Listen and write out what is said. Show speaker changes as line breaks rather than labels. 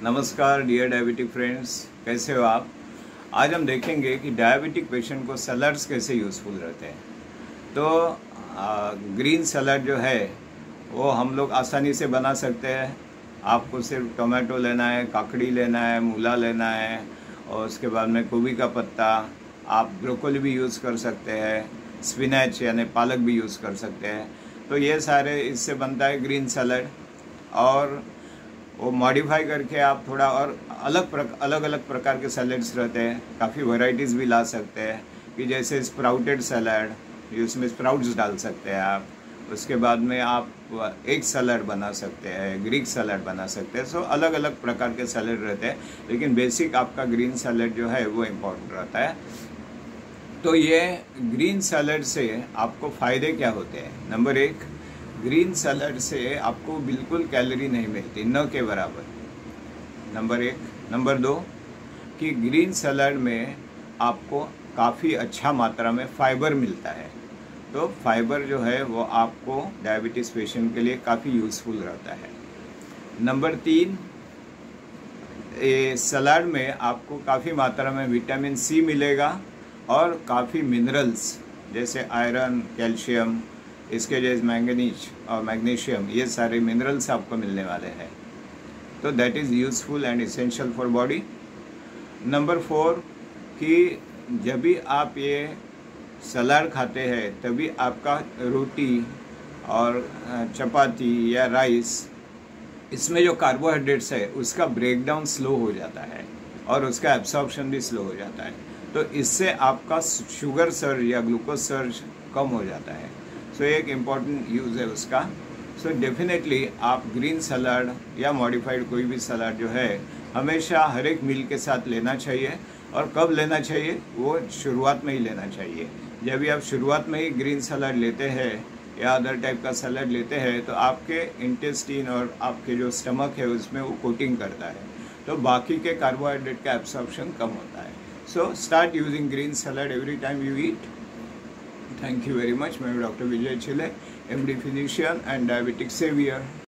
नमस्कार dear diabetic friends, कैसे हो आप। आज हम देखेंगे कि डायबिटिक पेशेंट को सलाड्स कैसे यूज़फुल रहते हैं। तो ग्रीन सलाड जो है वो हम लोग आसानी से बना सकते हैं। आपको सिर्फ टोमेटो लेना है, काकड़ी लेना है, मूला लेना है और उसके बाद में गोभी का पत्ता, आप ब्रोकोली भी यूज़ कर सकते हैं, स्पिनच यानी पालक भी यूज़ कर सकते हैं। तो ये सारे इससे बनता है ग्रीन सलाड। और वो मॉडिफाई करके आप थोड़ा और अलग अलग प्रकार के सैलड्स रहते हैं, काफ़ी वैरायटीज़ भी ला सकते हैं कि जैसे स्प्राउटेड सलाड, उसमें स्प्राउट्स डाल सकते हैं आप। उसके बाद में आप एग सलाड बना सकते हैं, ग्रीक सलाड बना सकते हैं। सो अलग अलग प्रकार के सलाड रहते हैं, लेकिन बेसिक आपका ग्रीन सलाड जो है वो इम्पोर्टेंट रहता है। तो ये ग्रीन सलाड से आपको फ़ायदे क्या होते हैं। नंबर 1, ग्रीन सलाड से आपको बिल्कुल कैलोरी नहीं मिलती, न के बराबर। नंबर 1। नंबर 2 कि ग्रीन सलाड में आपको काफ़ी अच्छा मात्रा में फाइबर मिलता है। तो फाइबर जो है वो आपको डायबिटीज़ पेशेंट के लिए काफ़ी यूज़फुल रहता है। नंबर 3, सलाड में आपको काफ़ी मात्रा में विटामिन सी मिलेगा और काफ़ी मिनरल्स जैसे आयरन, कैल्शियम, इसके जैसे मैंगनीज और मैग्नीशियम, ये सारे मिनरल्स आपको मिलने वाले हैं। तो that is useful and essential for body. Number 4 कि जब भी आप ये सलाद खाते हैं तभी आपका रोटी और चपाती या राइस, इसमें जो कार्बोहाइड्रेट्स है उसका ब्रेकडाउन स्लो हो जाता है और उसका एब्सॉर्प्शन भी स्लो हो जाता है। तो इससे आपका शुगर सर्ज या ग्लूकोज सर्ज कम हो जाता है। सो एक इम्पॉर्टेंट यूज़ है उसका। सो डेफिनेटली आप ग्रीन सलाड या मॉडिफाइड कोई भी सलाड जो है हमेशा हर एक मील के साथ लेना चाहिए। और कब लेना चाहिए, वो शुरुआत में ही लेना चाहिए। जब भी आप शुरुआत में ही ग्रीन सलाड लेते हैं या अदर टाइप का सलाड लेते हैं तो आपके इंटेस्टिन और आपके जो स्टमक है उसमें वो कोटिंग करता है, तो बाकी के कार्बोहाइड्रेट का एब्सॉर्प्शन कम होता है। So start using green salad every time you eat. Thank you very much. मैं doctor Vijay Chhile, MD physician and diabetic saviour.